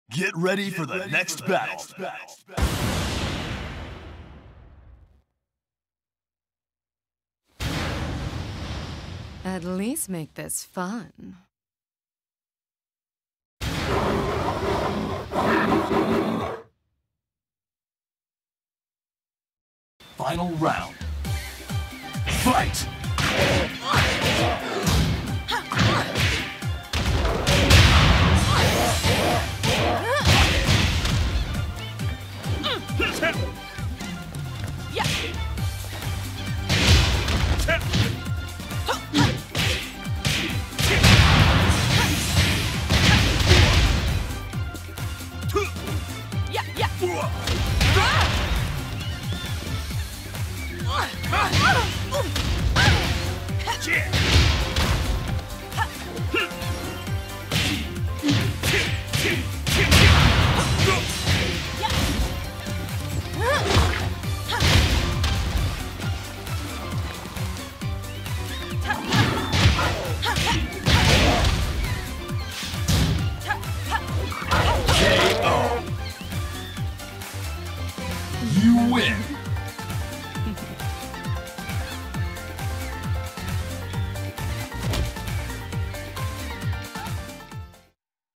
Get ready for the next battle. At least make this fun. Final round. Fight! You win!